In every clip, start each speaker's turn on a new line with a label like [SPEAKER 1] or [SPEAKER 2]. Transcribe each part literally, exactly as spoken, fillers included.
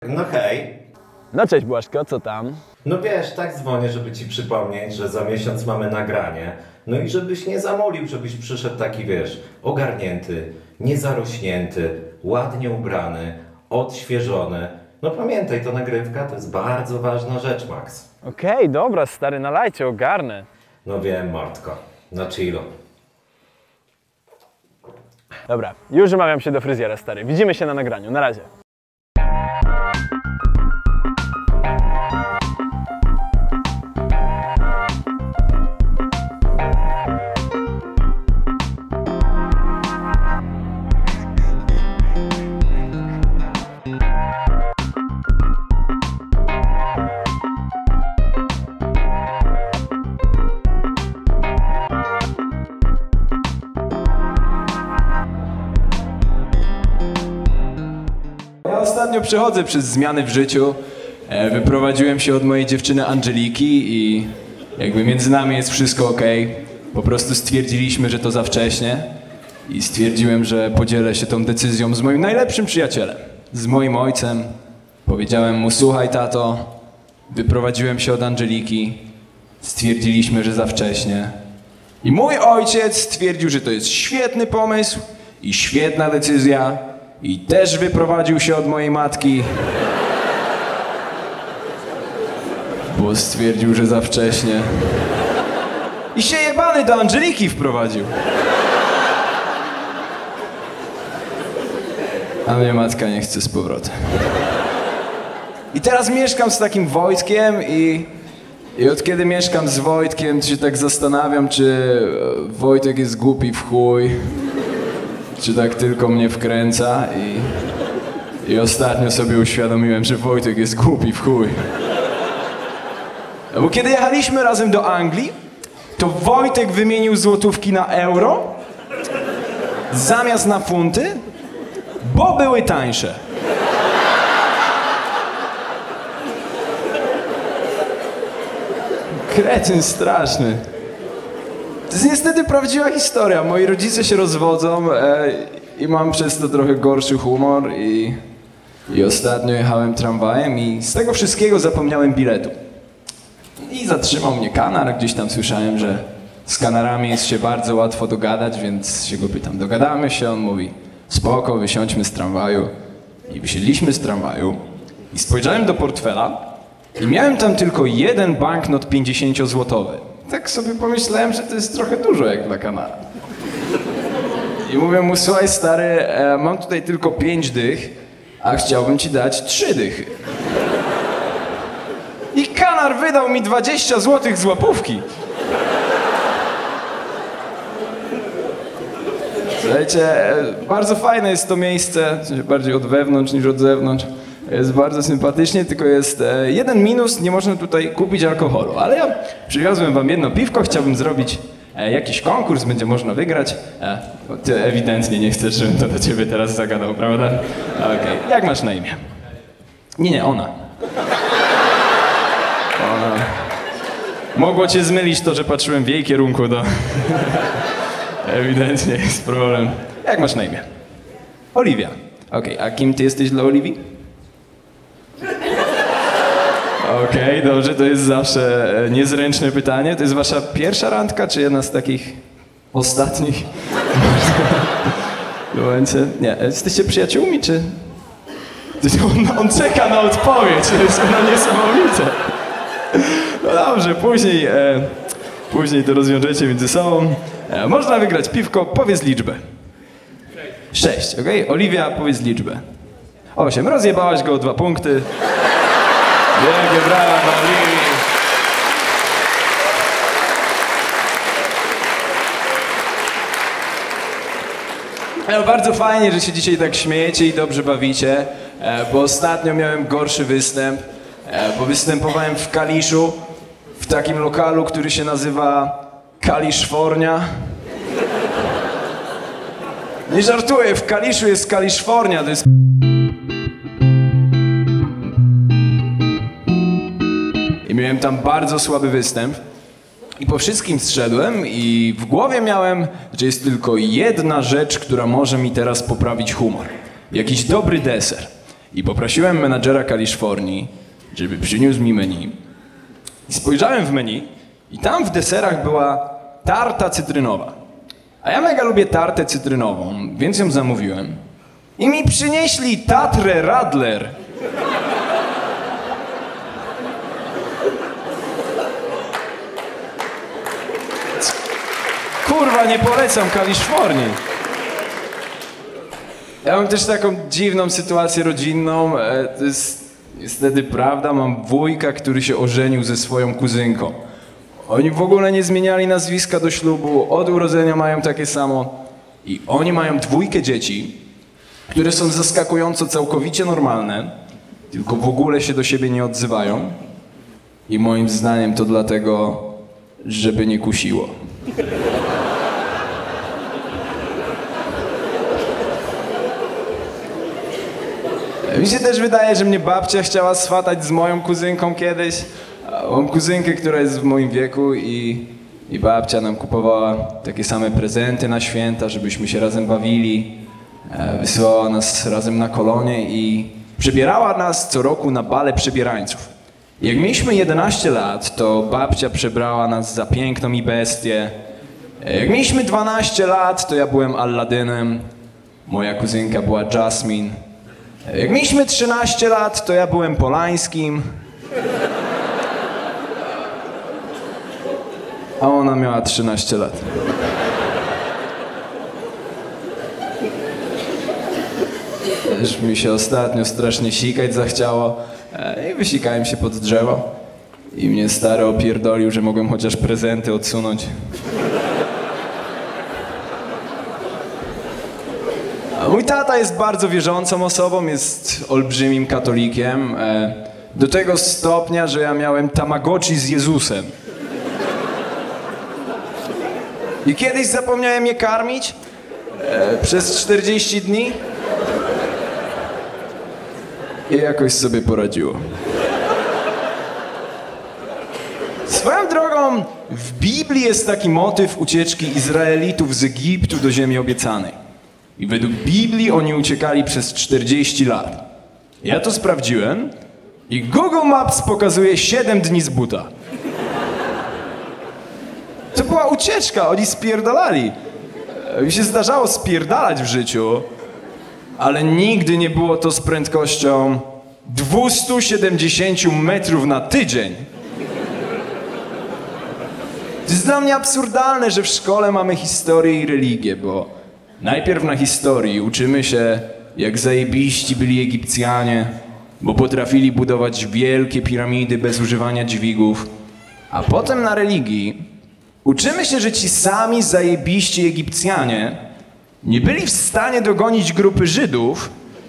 [SPEAKER 1] No hej.
[SPEAKER 2] No cześć Błaszko, co tam?
[SPEAKER 1] No wiesz, tak dzwonię, żeby ci przypomnieć, że za miesiąc mamy nagranie. No i żebyś nie zamolił, żebyś przyszedł taki, wiesz, ogarnięty, niezarośnięty, ładnie ubrany, odświeżony. No pamiętaj, to nagrywka to jest bardzo ważna rzecz, Max.
[SPEAKER 2] Okej, okay, dobra, stary, nalajcie, ogarnę.
[SPEAKER 1] No wiem, Martko, na chillu.
[SPEAKER 2] Dobra, już umawiam się do fryzjera, stary. Widzimy się na nagraniu, na razie.
[SPEAKER 3] Ja ostatnio przechodzę przez zmiany w życiu. Wyprowadziłem się od mojej dziewczyny Angeliki i jakby między nami jest wszystko ok. Po prostu stwierdziliśmy, że to za wcześnie i stwierdziłem, że podzielę się tą decyzją z moim najlepszym przyjacielem, z moim ojcem. Powiedziałem mu: słuchaj tato, wyprowadziłem się od Angeliki, stwierdziliśmy, że za wcześnie. I mój ojciec stwierdził, że to jest świetny pomysł i świetna decyzja. I też wyprowadził się od mojej matki, bo stwierdził, że za wcześnie. I się jebany do Angeliki wprowadził. A mnie matka nie chce z powrotem. I teraz mieszkam z takim Wojtkiem i, i od kiedy mieszkam z Wojtkiem, to się tak zastanawiam, czy Wojtek jest głupi w chuj. Czy tak tylko mnie wkręca i, i ostatnio sobie uświadomiłem, że Wojtek jest głupi w chuj. No bo kiedy jechaliśmy razem do Anglii, to Wojtek wymienił złotówki na euro zamiast na funty, bo były tańsze. Kretyn straszny. To jest niestety prawdziwa historia. Moi rodzice się rozwodzą e, i mam przez to trochę gorszy humor i, i ostatnio jechałem tramwajem i z tego wszystkiego zapomniałem biletu. I zatrzymał mnie kanar, gdzieś tam słyszałem, że z kanarami jest się bardzo łatwo dogadać, więc się go pytam: dogadamy się? On mówi: spoko, wysiądźmy z tramwaju. I wysiedliśmy z tramwaju i spojrzałem do portfela i miałem tam tylko jeden banknot pięćdziesięciozłotowy. Tak sobie pomyślałem, że to jest trochę dużo jak dla kanara. I mówię mu: słuchaj stary, e, mam tutaj tylko pięć dych, a chciałbym ci dać trzy dychy. I kanar wydał mi dwadzieścia złotych z łapówki. Słuchajcie, e, bardzo fajne jest to miejsce, w sensie bardziej od wewnątrz niż od zewnątrz. Jest bardzo sympatycznie, tylko jest e, jeden minus, nie można tutaj kupić alkoholu. Ale ja przywiozłem wam jedno piwko, chciałbym zrobić e, jakiś konkurs, będzie można wygrać. E, ty ewidentnie nie chcesz, żebym to do ciebie teraz zagadał, prawda? Okej, okay. Jak masz na imię? Nie, nie, ona. Ona. Mogło cię zmylić to, że patrzyłem w jej kierunku, to ewidentnie jest problem. Jak masz na imię? Oliwia. Okej, okay. A kim ty jesteś dla Oliwii? Okej, okay, dobrze, to jest zawsze niezręczne pytanie. To jest wasza pierwsza randka, czy jedna z takich ostatnich? W momencie. Nie, jesteście przyjaciółmi, czy... On, on czeka na odpowiedź, to jest no niesamowite. No dobrze, później, e, później to rozwiążecie między sobą. E, można wygrać piwko, powiedz liczbę. Sześć, okej? Okay? Oliwia, powiedz liczbę. Osiem, rozjebałaś go o dwa punkty. Wielkie brawa, Oliwii. No, bardzo fajnie, że się dzisiaj tak śmiejecie i dobrze bawicie, bo ostatnio miałem gorszy występ, bo występowałem w Kaliszu, w takim lokalu, który się nazywa Kaliszfornia. Nie żartuję, w Kaliszu jest Kaliszfornia, to jest... I miałem tam bardzo słaby występ. I po wszystkim zszedłem i w głowie miałem, że jest tylko jedna rzecz, która może mi teraz poprawić humor. Jakiś dobry deser. i poprosiłem menadżera Kaliszfornii, żeby przyniósł mi menu. I spojrzałem w menu i tam w deserach była tarta cytrynowa. A ja mega lubię tartę cytrynową, więc ją zamówiłem. I mi przynieśli Tatrę Radler. Kurwa, nie polecam Kaliszfornii. Ja mam też taką dziwną sytuację rodzinną. To jest niestety prawda. Mam wujka, który się ożenił ze swoją kuzynką. Oni w ogóle nie zmieniali nazwiska do ślubu. Od urodzenia mają takie samo. I oni mają dwójkę dzieci, które są zaskakująco całkowicie normalne, tylko w ogóle się do siebie nie odzywają. I moim zdaniem to dlatego, żeby nie kusiło. Mi się też wydaje, że mnie babcia chciała swatać z moją kuzynką kiedyś. Mam kuzynkę, która jest w moim wieku i, i babcia nam kupowała takie same prezenty na święta, żebyśmy się razem bawili. Wysyłała nas razem na kolonie i przebierała nas co roku na bale przebierańców. Jak mieliśmy jedenaście lat, to babcia przebrała nas za Piękną i Bestię. Jak mieliśmy dwanaście lat, to ja byłem Alladynem, moja kuzynka była Jasmine. Jak mieliśmy trzynaście lat, to ja byłem Polańskim, a ona miała trzynaście lat. Też mi się ostatnio strasznie sikać zachciało i wysikałem się pod drzewo i mnie stary opierdolił, że mogłem chociaż prezenty odsunąć. Mój tata jest bardzo wierzącą osobą, jest olbrzymim katolikiem. Do tego stopnia, że ja miałem Tamagotchi z Jezusem. I kiedyś zapomniałem je karmić przez czterdzieści dni i jakoś sobie poradziło. Swoją drogą, w Biblii jest taki motyw ucieczki Izraelitów z Egiptu do ziemi obiecanej. I według Biblii oni uciekali przez czterdzieści lat. Ja to sprawdziłem i Google Maps pokazuje siedem dni z buta. To była ucieczka, oni spierdalali. Mi się zdarzało spierdalać w życiu, ale nigdy nie było to z prędkością dwieście siedemdziesiąt metrów na tydzień. To jest dla mnie absurdalne, że w szkole mamy historię i religię, bo najpierw na historii uczymy się, jak zajebiści byli Egipcjanie, bo potrafili budować wielkie piramidy bez używania dźwigów, a potem na religii uczymy się, że ci sami zajebiści Egipcjanie nie byli w stanie dogonić grupy Żydów,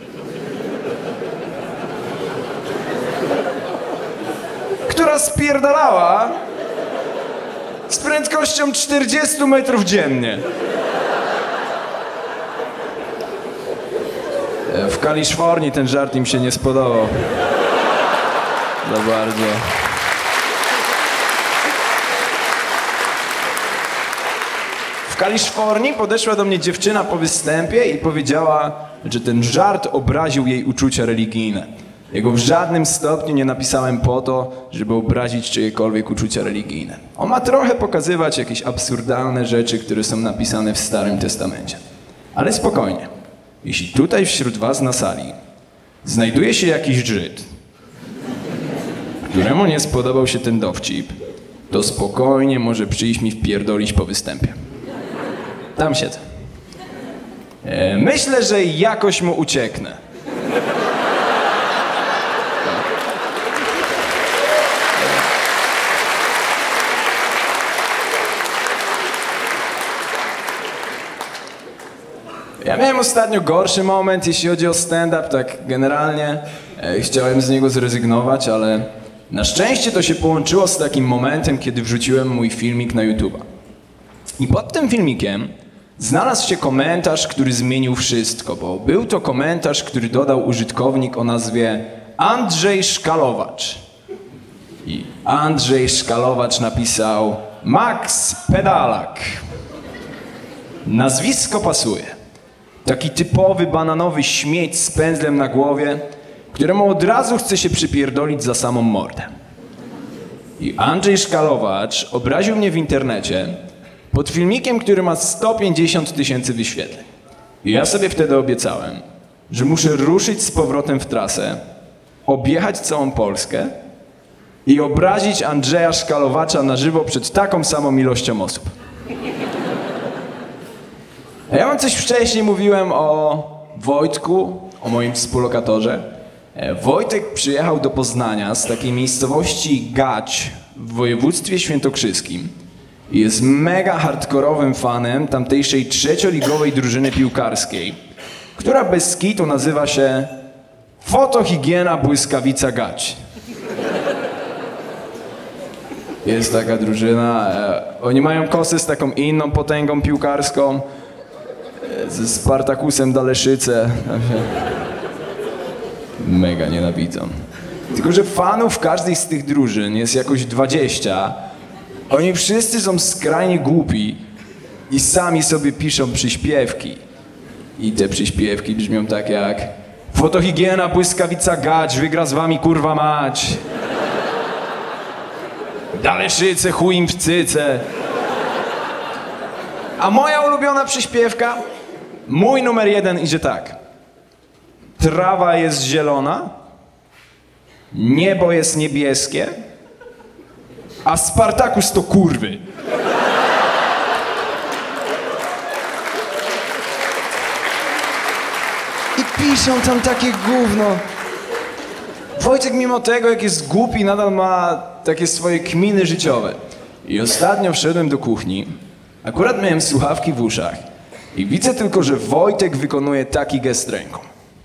[SPEAKER 3] która spierdalała z prędkością czterdzieści metrów dziennie. W Kaliszfornii ten żart im się nie spodobał. Za bardzo. W Kaliszfornii podeszła do mnie dziewczyna po występie i powiedziała, że ten żart obraził jej uczucia religijne. Jego w żadnym stopniu nie napisałem po to, żeby obrazić czyjekolwiek uczucia religijne. On ma trochę pokazywać jakieś absurdalne rzeczy, które są napisane w Starym Testamencie. Ale spokojnie. Jeśli tutaj wśród was na sali znajduje się jakiś Żyd, któremu nie spodobał się ten dowcip, to spokojnie może przyjść mi wpierdolić po występie. Tam siedzę. E, myślę, że jakoś mu ucieknę. Ja miałem ostatnio gorszy moment, jeśli chodzi o stand-up, tak generalnie e, chciałem z niego zrezygnować, ale na szczęście to się połączyło z takim momentem, kiedy wrzuciłem mój filmik na YouTube'a. I pod tym filmikiem znalazł się komentarz, który zmienił wszystko, bo był to komentarz, który dodał użytkownik o nazwie Andrzej Szkalowacz. I Andrzej Szkalowacz napisał Max Pedalak. Nazwisko pasuje. Taki typowy bananowy śmieć z pędzlem na głowie któremu od razu chce się przypierdolić za samą mordę. I Andrzej Szkalowacz obraził mnie w internecie pod filmikiem, który ma sto pięćdziesiąt tysięcy wyświetleń. I ja sobie wtedy obiecałem, że muszę ruszyć z powrotem w trasę, objechać całą Polskę i obrazić Andrzeja Szkalowacza na żywo przed taką samą ilością osób. A ja wam coś wcześniej mówiłem o Wojtku, o moim współlokatorze. Wojtek przyjechał do Poznania z takiej miejscowości Gać w województwie świętokrzyskim. Jest mega hardkorowym fanem tamtejszej trzecioligowej drużyny piłkarskiej, która bez kitu nazywa się Fotohigiena Błyskawica Gać. Jest taka drużyna, e, oni mają kosę z taką inną potęgą piłkarską, e, ze Spartakusem Daleszyce. Mega nienawidzą. Tylko że fanów każdej z tych drużyn jest jakoś dwadzieścia. Oni wszyscy są skrajnie głupi i sami sobie piszą przyśpiewki. I te przyśpiewki brzmią tak jak: Fotohigiena Błyskawica Gać wygra z wami kurwa mać. Daleszyce chuj im w cyce. A moja ulubiona przyśpiewka? Mój numer jeden idzie tak. Trawa jest zielona, niebo jest niebieskie, a Spartakus to kurwy. I piszą tam takie gówno. Wojtek mimo tego, jak jest głupi, nadal ma takie swoje kminy życiowe. I ostatnio wszedłem do kuchni, akurat miałem słuchawki w uszach i widzę tylko, że Wojtek wykonuje taki gest ręką.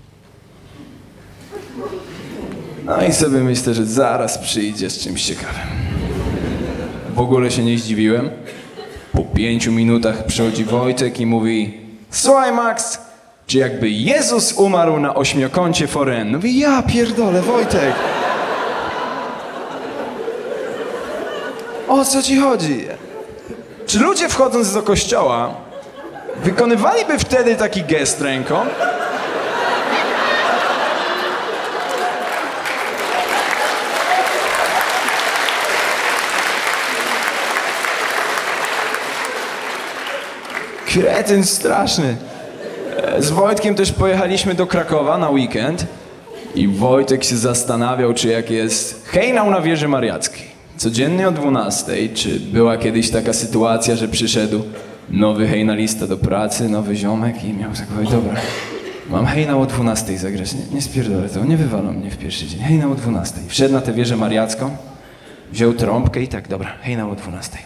[SPEAKER 3] No i sobie myślę, że zaraz przyjdzie z czymś ciekawym. W ogóle się nie zdziwiłem. Po pięciu minutach przychodzi Wojtek i mówi: słuchaj Max, czy jakby Jezus umarł na ośmiokącie foren? Mówię: ja pierdolę, Wojtek. O co ci chodzi? Czy ludzie wchodząc do kościoła wykonywaliby wtedy taki gest ręką? Kretyn straszny. Z Wojtkiem też pojechaliśmy do Krakowa na weekend i Wojtek się zastanawiał, czy jak jest hejnał na wieży mariackiej codziennie o dwunastej, czy była kiedyś taka sytuacja, że przyszedł nowy hejnalista do pracy, nowy ziomek i miał tak powiedzieć: dobra, mam hejnał o dwunastej zagrać, nie, nie spierdolę to, nie wywalą mnie w pierwszy dzień, hejnał o dwunastej. Wszedł na tę wieżę mariacką, wziął trąbkę i tak: dobra, hejnał o dwunastej.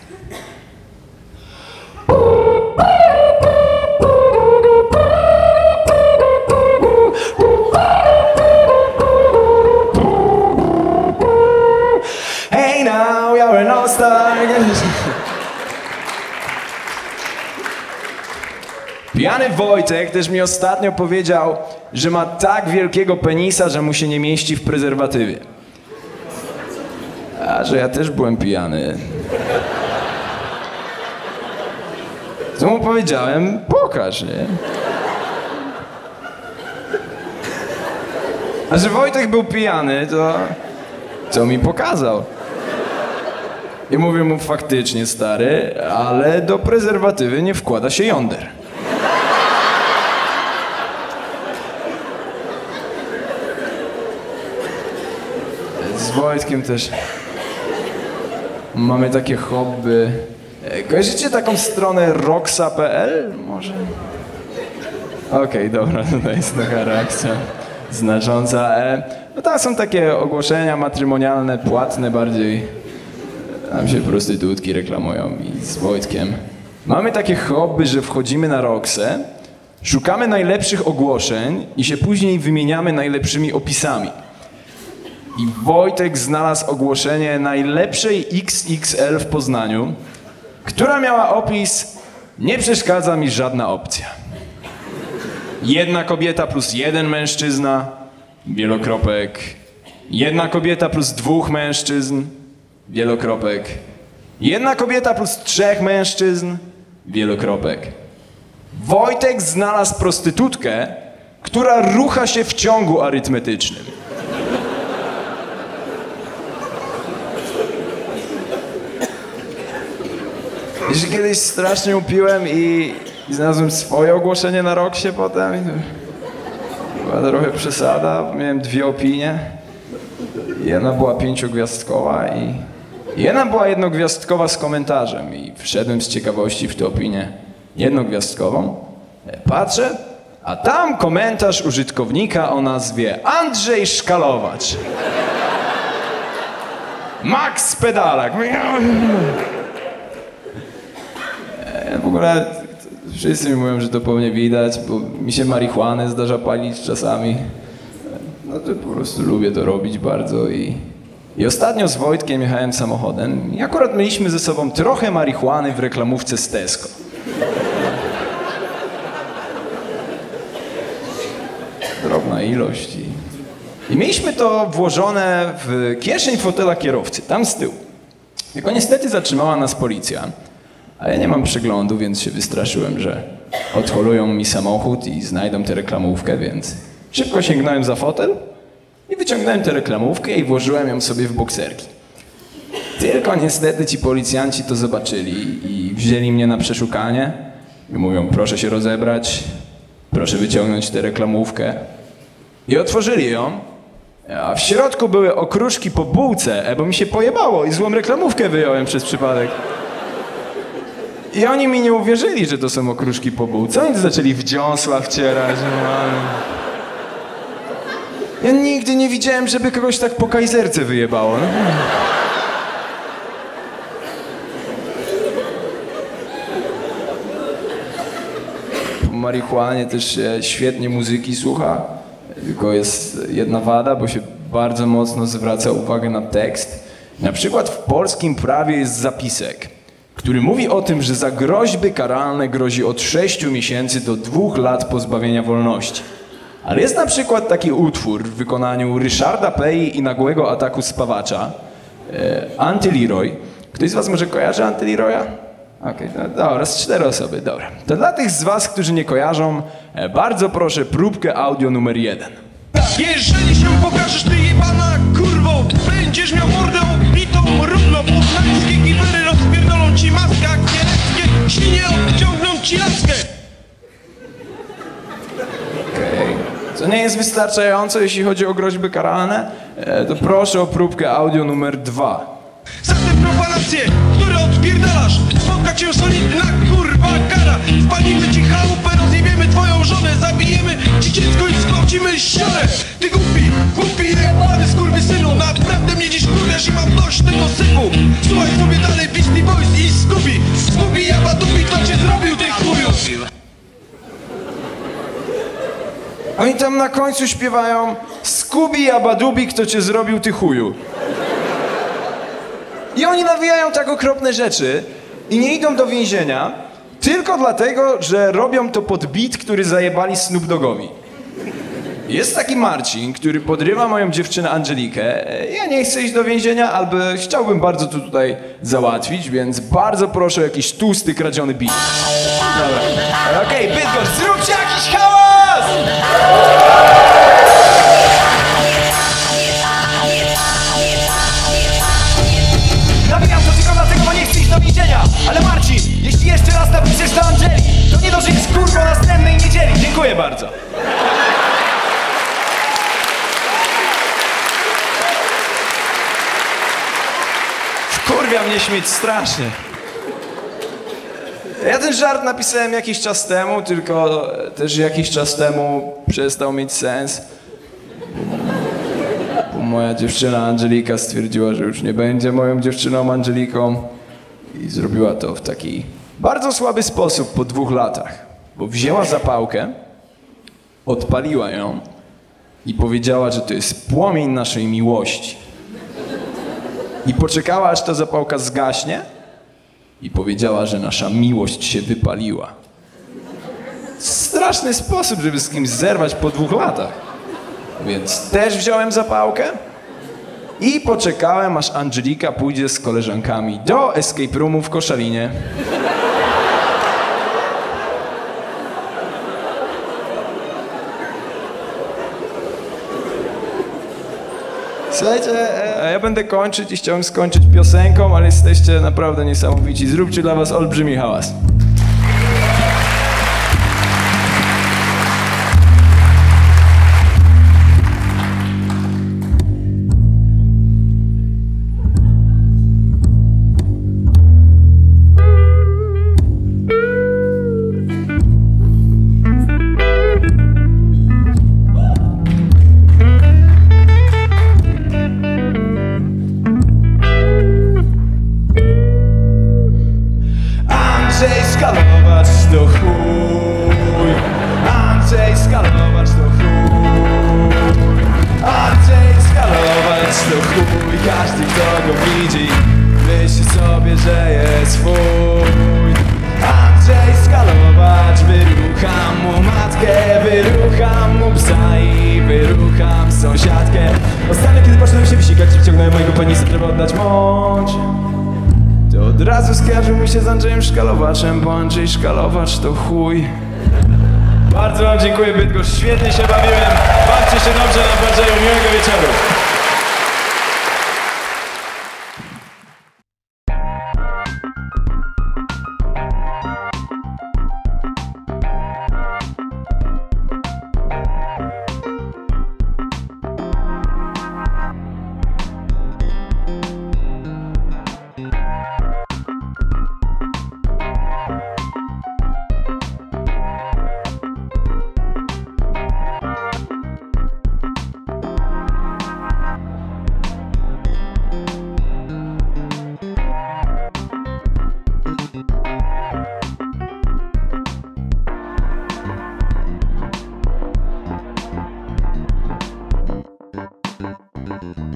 [SPEAKER 3] Hey now, you're an all-star. Pijany Wojtek też mi ostatnio powiedział, że ma tak wielkiego penisa, że mu się nie mieści w prezerwatywie. A że ja też byłem pijany. To mu powiedziałem: pokaż, nie? A że Wojtek był pijany, to co mi pokazał? I mówię mu: faktycznie, stary, ale do prezerwatywy nie wkłada się jąder. Z Wojtkiem też mamy takie hobby. Kojarzycie taką stronę roxa kropka p l? Może? Okej, okay, dobra, tutaj jest taka reakcja znacząca. No tam są takie ogłoszenia matrymonialne, płatne bardziej. Tam się prostytutki reklamują i z Wojtkiem mamy takie hobby, że wchodzimy na Roxę, szukamy najlepszych ogłoszeń i się później wymieniamy najlepszymi opisami. I Wojtek znalazł ogłoszenie najlepszej X X L w Poznaniu, która miała opis: nie przeszkadza mi żadna opcja. Jedna kobieta plus jeden mężczyzna, wielokropek. Jedna kobieta plus dwóch mężczyzn, wielokropek. Jedna kobieta plus trzech mężczyzn, wielokropek. Wojtek znalazł prostytutkę, która rucha się w ciągu arytmetycznym. Jeszcze kiedyś strasznie upiłem i, i znalazłem swoje ogłoszenie na Roxie potem. I to była trochę przesada. Miałem dwie opinie. Jedna była pięciogwiazdkowa i jedna była jednogwiazdkowa z komentarzem. I wszedłem z ciekawości w tę opinię jednogwiazdkową. Patrzę, a tam komentarz użytkownika o nazwie Andrzej Szkalowacz. Max Pedalak. W ogóle wszyscy mi mówią, że to pewnie widać, bo mi się marihuanę zdarza palić czasami. No to po prostu lubię to robić bardzo i... I ostatnio z Wojtkiem jechałem samochodem i akurat mieliśmy ze sobą trochę marihuany w reklamówce z Tesco. Drobna ilość i... I mieliśmy to włożone w kieszeń fotela kierowcy, tam z tyłu. Tylko niestety zatrzymała nas policja. A ja nie mam przeglądu, więc się wystraszyłem, że odholują mi samochód i znajdą tę reklamówkę, więc szybko sięgnąłem za fotel i wyciągnąłem tę reklamówkę i włożyłem ją sobie w bokserki. Tylko niestety ci policjanci to zobaczyli i wzięli mnie na przeszukanie i mówią, proszę się rozebrać, proszę wyciągnąć tę reklamówkę. I otworzyli ją, a w środku były okruszki po bułce, bo mi się pojebało i złą reklamówkę wyjąłem przez przypadek. I oni mi nie uwierzyli, że to są okruszki po bułce. Oni zaczęli w dziąsła wcierać. No, ale... Ja nigdy nie widziałem, żeby kogoś tak po kajzerce wyjebało. No. Po marihuanie też się świetnie muzyki słucha. Tylko jest jedna wada, bo się bardzo mocno zwraca uwagę na tekst. Na przykład w polskim prawie jest zapisek, który mówi o tym, że za groźby karalne grozi od sześciu miesięcy do dwóch lat pozbawienia wolności. Ale jest na przykład taki utwór w wykonaniu Ryszarda Pei i Nagłego Ataku Spawacza, e, Antyleroy. Ktoś z was może kojarzy Antyleroya? Okej, okay, no, dobra, z cztery osoby, dobra. To dla tych z was, którzy nie kojarzą, e, bardzo proszę próbkę audio numer jeden.
[SPEAKER 4] Jeżeli się pokażesz, ty jebana kurwo, będziesz miał mordę obitą równo. Poznańskie giwery rozpierdolą ci maskę, a kieleckie świnie odciągną ci laskę.
[SPEAKER 3] Okej. Okay. Co nie jest wystarczająco, jeśli chodzi o groźby karalne, e, to proszę o próbkę audio numer dwa.
[SPEAKER 4] Za te profanacje, które odpierdalasz, spotka cię solidna kurwa kara. Spalimy ci chałupę, rozjebiemy twoją żonę, zabijemy ci dziecko i zgwałcimy ścianę. Ty głupi, głupi jebany skurwysynu, naprawdę mnie dziś kurwiasz i mam dość tego sypu. Słuchaj sobie dalej Beastie Boys i Scooby. Scooby Jabadubi, kto cię zrobił, ty chuju?
[SPEAKER 3] Oni tam na końcu śpiewają Scooby Jabadubi, kto cię zrobił, ty chuju. I oni nawijają tak okropne rzeczy i nie idą do więzienia tylko dlatego, że robią to pod beat, który zajebali Snoop Doggowi. Jest taki Marcin, który podrywa moją dziewczynę Angelikę. Ja nie chcę iść do więzienia, albo chciałbym bardzo to tutaj załatwić, więc bardzo proszę o jakiś tłusty, kradziony beat. Dobra. Okej, okay, Bydgoszcz, zróbcie jakiś hałas!
[SPEAKER 5] Nawijam to tylko dlatego, bo nie chcę iść do więzienia. Ale Marcin, jeśli jeszcze raz napiszesz do Angeli, to nie dożyjesz kurwo następnej niedzieli.
[SPEAKER 3] Dziękuję bardzo. Wkurwia mnie śmieć strasznie. Ja ten żart napisałem jakiś czas temu, tylko też jakiś czas temu przestał mieć sens. Moja dziewczyna Angelika stwierdziła, że już nie będzie moją dziewczyną Angeliką i zrobiła to w taki bardzo słaby sposób po dwóch latach. Bo wzięła zapałkę, odpaliła ją i powiedziała, że to jest płomień naszej miłości. I poczekała, aż ta zapałka zgaśnie i powiedziała, że nasza miłość się wypaliła. Straszny sposób, żeby z kimś zerwać po dwóch latach. Więc też wziąłem zapałkę i poczekałem, aż Angelika pójdzie z koleżankami do escape roomu w Koszalinie. Słuchajcie, e, ja będę kończyć i chciałem skończyć piosenką, ale jesteście naprawdę niesamowici. Zróbcie dla was olbrzymi hałas.
[SPEAKER 4] Andrzej Skalowacz to chuj. Andrzej Skalowacz to chuj. Andrzej Skalowacz to chuj. Każdy, kto go widzi, myśli sobie, że jest swój. Andrzej Skalowacz, wyrucham mu matkę, wyrucham mu psa i wyrucham sąsiadkę. Ostatnio, kiedy poszedłem się wysikać, wciągnąłem mojego penisa, żeby oddać mącz. To od razu skojarzył mi się z Andrzejem Szkalowaczem, bo Andrzej Szkalowacz to chuj. Bardzo wam dziękuję, Bydgoszcz, świetnie się bawiłem. Bawcie się dobrze, na Andrzeju, miłego wieczoru.